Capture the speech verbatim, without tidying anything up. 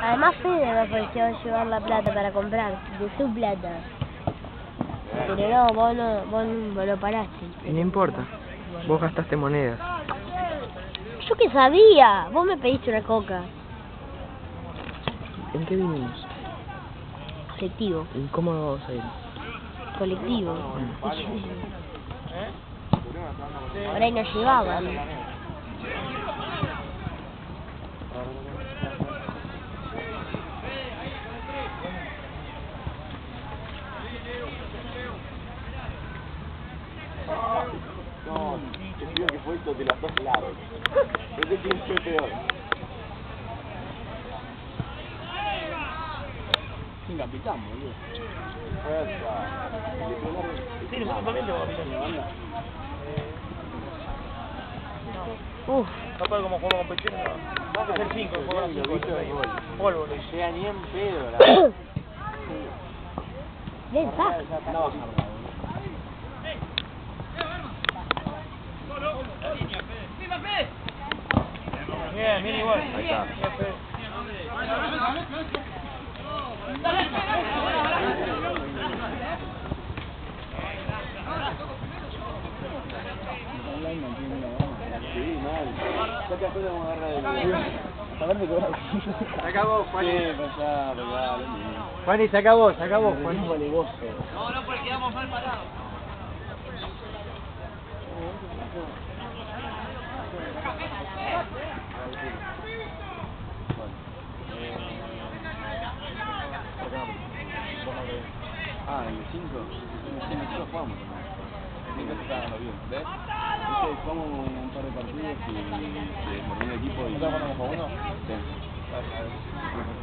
Además Fede me ofreció llevar la plata para comprar, de su plata. Pero no, vos no, vos no lo paraste. Y no importa, vos gastaste monedas. Yo qué sabía, vos me pediste una coca. ¿En qué vinimos? Colectivo. ¿Y cómo vamos a ir? Colectivo. Mm. Por ahí nos llevaban. No, te pido que fue esto de los dos lados. No sé quién fue peor. Sin capitán, boludo. Sí, nosotros también tenemos capitán. Uff. Capaz como juego de competición, no. Vamos a hacer cinco, juego a cinco. Polvo, no llega ni en pedo, la verdad. Ven, saca. No, bien, bien igual. ahí está. Sí, mal. Ya que después vamos a agarrar el... A ver de qué va. Se acabó, Juan. Sí, pues ya, pues ya, lo mismo. Juan, se acabó, se acabó, Juan. Es valevoso. No, no, porque quedamos mal parados. Ah, en el cinco. En el cinco nosotros jugamos también. El cinco se está dando bien, ¿ves? Viste, jugamos un par de partidos y se formó un equipo y... ¿Nosotros jugamos con uno? Sí.